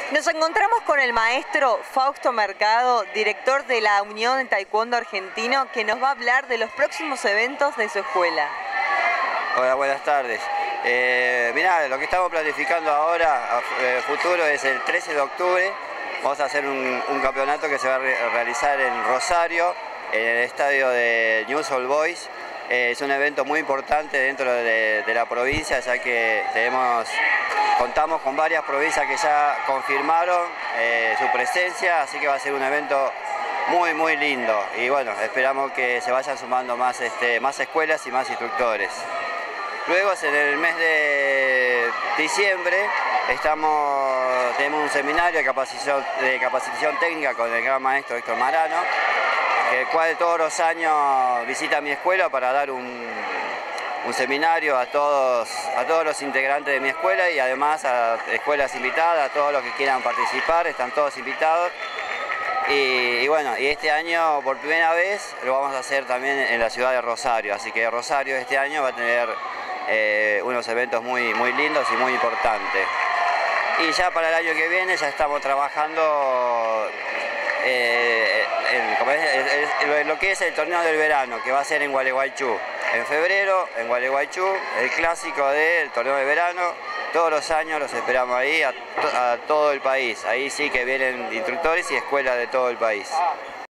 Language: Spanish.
Nos encontramos con el maestro Fausto Mercado, director de la Unión de Taekwondo Argentino, que nos va a hablar de los próximos eventos de su escuela. Hola, buenas tardes. Mirá, lo que estamos planificando ahora, futuro, es el 13 de octubre. Vamos a hacer un campeonato que se va a realizar en Rosario, en el estadio de Newell's Old Boys. Es un evento muy importante dentro de la provincia, ya que contamos con varias provincias que ya confirmaron su presencia, así que va a ser un evento muy lindo. Y bueno, esperamos que se vayan sumando más escuelas y más instructores. Luego, en el mes de diciembre, tenemos un seminario de capacitación técnica con el gran maestro Héctor Marano, el cual todos los años visita mi escuela para dar un seminario a todos los integrantes de mi escuela y además a escuelas invitadas, a todos los que quieran participar, están todos invitados. Y bueno, y este año por primera vez lo vamos a hacer también en la ciudad de Rosario, así que Rosario este año va a tener unos eventos muy lindos y muy importantes. Y ya para el año que viene ya estamos trabajando en lo que es el torneo del verano, que va a ser en Gualeguaychú. En febrero, en Gualeguaychú, el clásico del torneo de verano. Todos los años los esperamos ahí a todo el país. Ahí sí que vienen instructores y escuelas de todo el país.